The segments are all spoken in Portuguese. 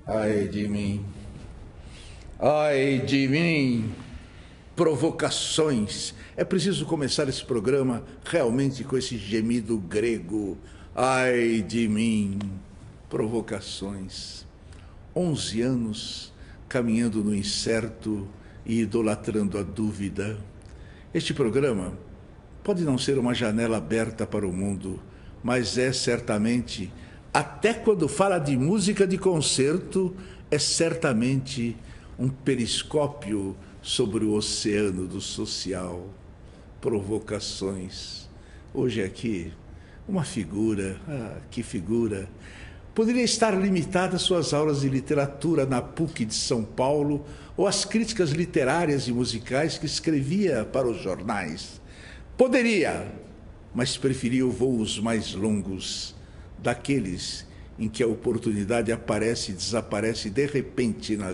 Ai de mim, ai de mim, provocações. É preciso começar esse programa realmente com esse gemido grego. Ai de mim, provocações. 11 anos caminhando no incerto e idolatrando a dúvida. Este programa pode não ser uma janela aberta para o mundo, mas é certamente, até quando fala de música de concerto, é certamente um periscópio sobre o oceano do social. Provocações. Hoje aqui, uma figura, que figura, poderia estar limitada às suas aulas de literatura na PUC de São Paulo ou às críticas literárias e musicais que escrevia para os jornais. Poderia, mas preferiu voos mais longos, daqueles em que a oportunidade aparece e desaparece de repente na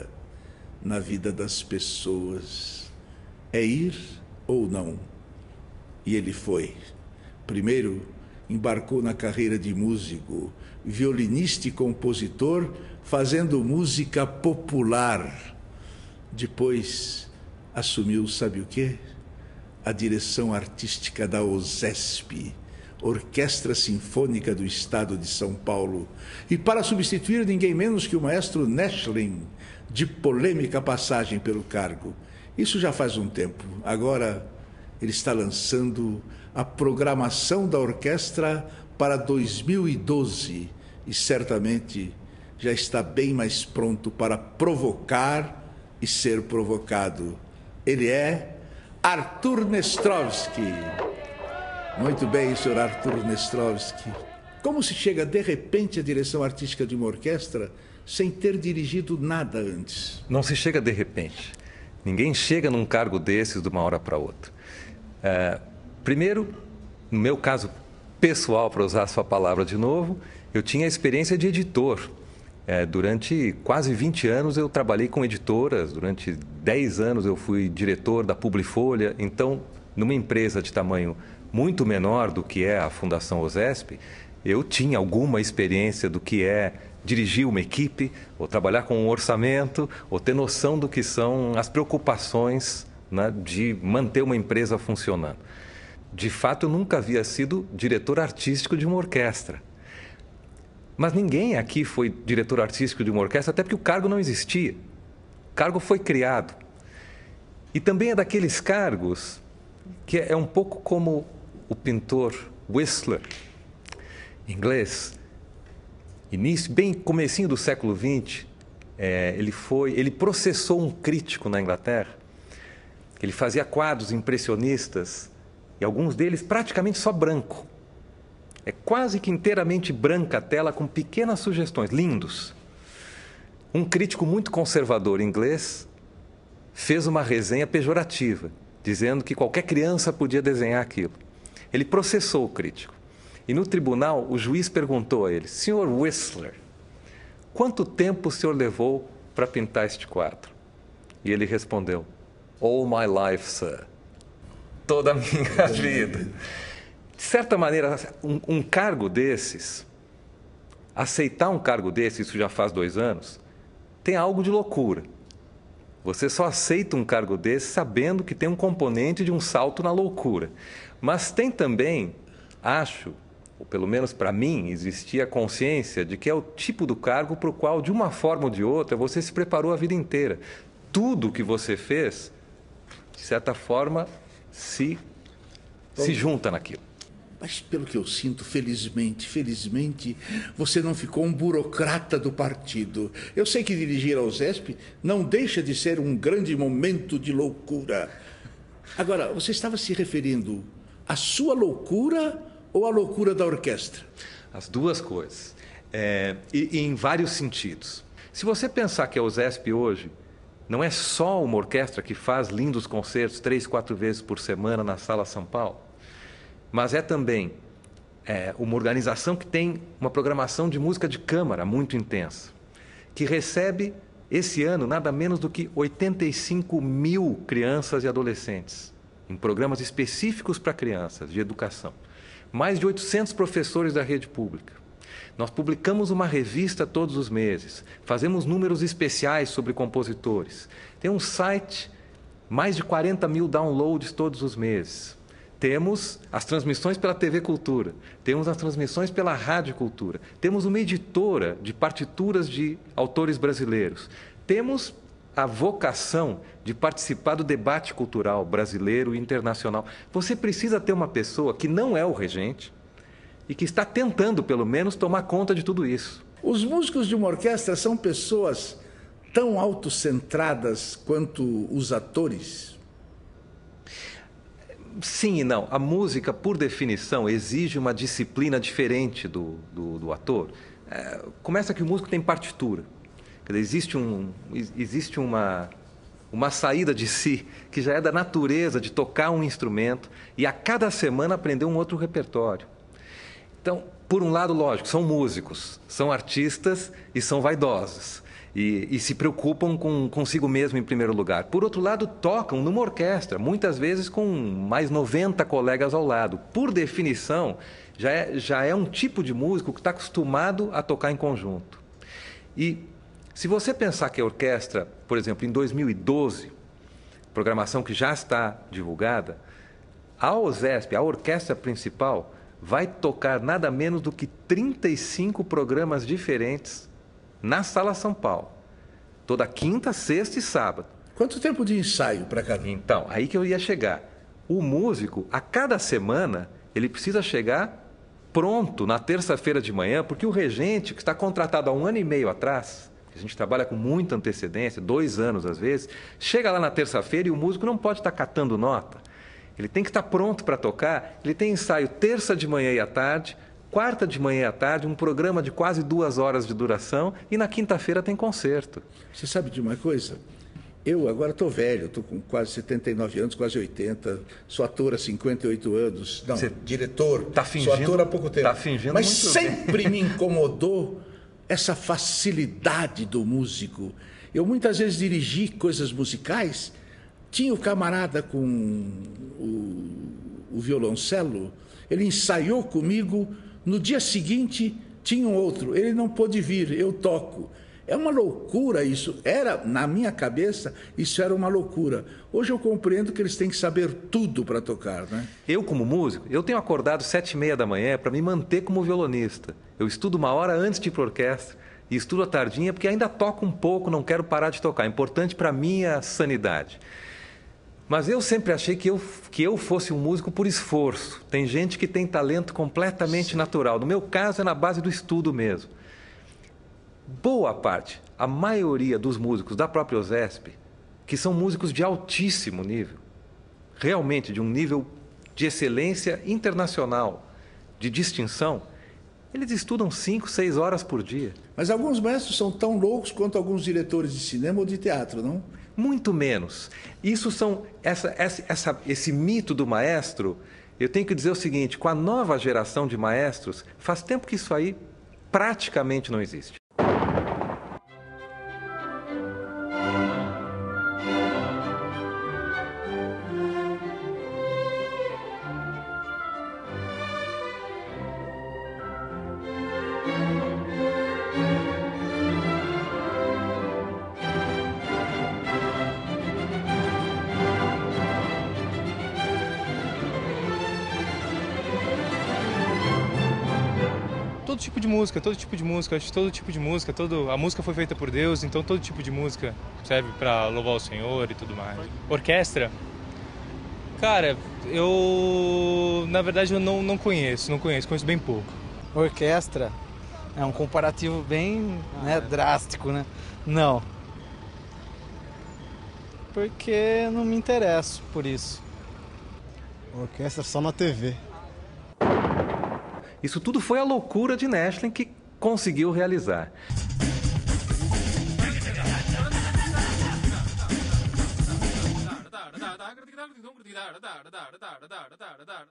vida das pessoas. É ir ou não? E ele foi. Primeiro, embarcou na carreira de músico, violinista e compositor, fazendo música popular. Depois, assumiu, sabe o quê? A direção artística da OSESP, Orquestra Sinfônica do Estado de São Paulo, e para substituir ninguém menos que o maestro Neschling, de polêmica passagem pelo cargo. Isso já faz um tempo. Agora ele está lançando a programação da orquestra para 2012 e certamente já está bem mais pronto para provocar e ser provocado. Ele é Arthur Nestrovsky. Muito bem, senhor Arthur Nestrovsky. Como se chega de repente à direção artística de uma orquestra sem ter dirigido nada antes? Não se chega de repente. Ninguém chega num cargo desses de uma hora para outra. Primeiro, no meu caso pessoal, para usar a sua palavra de novo, eu tinha a experiência de editor. Durante quase 20 anos eu trabalhei com editoras, durante 10 anos eu fui diretor da Publifolha. Então, numa empresa de tamanho muito menor do que é a Fundação OSESP, eu tinha alguma experiência do que é dirigir uma equipe, ou trabalhar com um orçamento, ou ter noção do que são as preocupações, né, de manter uma empresa funcionando. De fato, eu nunca havia sido diretor artístico de uma orquestra. Mas ninguém aqui foi diretor artístico de uma orquestra, até porque o cargo não existia. O cargo foi criado. E também é daqueles cargos que é um pouco como o pintor Whistler, inglês. Bem comecinho do século XX, ele processou um crítico na Inglaterra. Ele fazia quadros impressionistas, e alguns deles praticamente só branco. É quase que inteiramente branca a tela, com pequenas sugestões, lindos. Um crítico muito conservador inglês fez uma resenha pejorativa, dizendo que qualquer criança podia desenhar aquilo. Ele processou o crítico. E no tribunal, o juiz perguntou a ele: Sr. Whistler, quanto tempo o senhor levou para pintar este quadro? E ele respondeu: All my life, sir. Toda a minha vida. De certa maneira, um cargo desses, aceitar um cargo desse, isso já faz 2 anos, tem algo de loucura. Você só aceita um cargo desse sabendo que tem um componente de um salto na loucura. Mas tem também, acho, ou pelo menos para mim, existia a consciência de que é o tipo do cargo para o qual, de uma forma ou de outra, você se preparou a vida inteira. Tudo que você fez, de certa forma, se junta naquilo. Mas pelo que eu sinto, felizmente, você não ficou um burocrata do partido. Eu sei que dirigir ao OSESP não deixa de ser um grande momento de loucura. Agora, você estava se referindo à sua loucura ou à loucura da orquestra? As duas coisas. E em vários sentidos. Se você pensar que a OSESP hoje não é só uma orquestra que faz lindos concertos 3, 4 vezes por semana na Sala São Paulo, mas é também uma organização que tem uma programação de música de câmara muito intensa, que recebe, esse ano, nada menos do que 85 mil crianças e adolescentes, em programas específicos para crianças, de educação. Mais de 800 professores da rede pública. Nós publicamos uma revista todos os meses, fazemos números especiais sobre compositores. Tem um site, mais de 40 mil downloads todos os meses. Temos as transmissões pela TV Cultura, temos as transmissões pela Rádio Cultura, temos uma editora de partituras de autores brasileiros, temos a vocação de participar do debate cultural brasileiro e internacional. Você precisa ter uma pessoa que não é o regente e que está tentando, pelo menos, tomar conta de tudo isso. Os músicos de uma orquestra são pessoas tão autocentradas quanto os atores? Sim e não. A música, por definição, exige uma disciplina diferente do ator. Começa que o músico tem partitura. Quer dizer, existe uma saída de si que já é da natureza de tocar um instrumento e a cada semana aprender um outro repertório. Então, por um lado, lógico, são músicos, são artistas e são vaidosos. E se preocupam consigo mesmo em primeiro lugar. Por outro lado, tocam numa orquestra, muitas vezes com mais 90 colegas ao lado. Por definição, já é um tipo de músico que está acostumado a tocar em conjunto. E se você pensar que a orquestra, por exemplo, em 2012, programação que já está divulgada, a OSESP, a orquestra principal, vai tocar nada menos do que 35 programas diferentes na Sala São Paulo, toda quinta, sexta e sábado. Quanto tempo de ensaio para cada um? Então, aí que eu ia chegar. O músico, a cada semana, ele precisa chegar pronto na terça-feira de manhã, porque o regente, que está contratado há 1 ano e meio atrás, a gente trabalha com muita antecedência, 2 anos às vezes, chega lá na terça-feira e o músico não pode estar catando nota. Ele tem que estar pronto para tocar, ele tem ensaio terça de manhã e à tarde, quarta de manhã e à tarde, um programa de quase 2 horas de duração e na quinta-feira tem concerto. Você sabe de uma coisa? Eu agora estou velho, estou com quase 79 anos, quase 80, sou ator há 58 anos, não, diretor, sou ator há pouco tempo. Tá fingindo mas muito sempre me incomodou essa facilidade do músico. Eu muitas vezes dirigi coisas musicais, tinha o camarada com o violoncelo, ele ensaiou comigo, no dia seguinte tinha um outro, ele não pôde vir, eu toco. É uma loucura isso, na minha cabeça, isso era uma loucura. Hoje eu compreendo que eles têm que saber tudo para tocar, né? Eu, como músico, eu tenho acordado 7h30 da manhã para me manter como violonista. Eu estudo 1 hora antes de ir para a orquestra e estudo à tardinha porque ainda toco um pouco, não quero parar de tocar. É importante para a minha sanidade. Mas eu sempre achei que eu fosse um músico por esforço. Tem gente que tem talento completamente natural. No meu caso, é na base do estudo mesmo. Boa parte, a maioria dos músicos da própria OSESP, que são músicos de altíssimo nível, realmente de um nível de excelência internacional, de distinção, eles estudam 5, 6 horas por dia. Mas alguns mestres são tão loucos quanto alguns diretores de cinema ou de teatro, não? Muito menos. Esse mito do maestro, eu tenho que dizer o seguinte, com a nova geração de maestros, faz tempo que isso aí praticamente não existe. Todo tipo de música, acho que todo tipo de música, a música foi feita por Deus, então todo tipo de música serve para louvar o Senhor e tudo mais. Orquestra? Cara, na verdade eu não conheço, conheço bem pouco. Orquestra é um comparativo bem drástico, né? Não. Porque não me interesso por isso. Orquestra só na TV. Isso tudo foi a loucura de Nestlé que conseguiu realizar.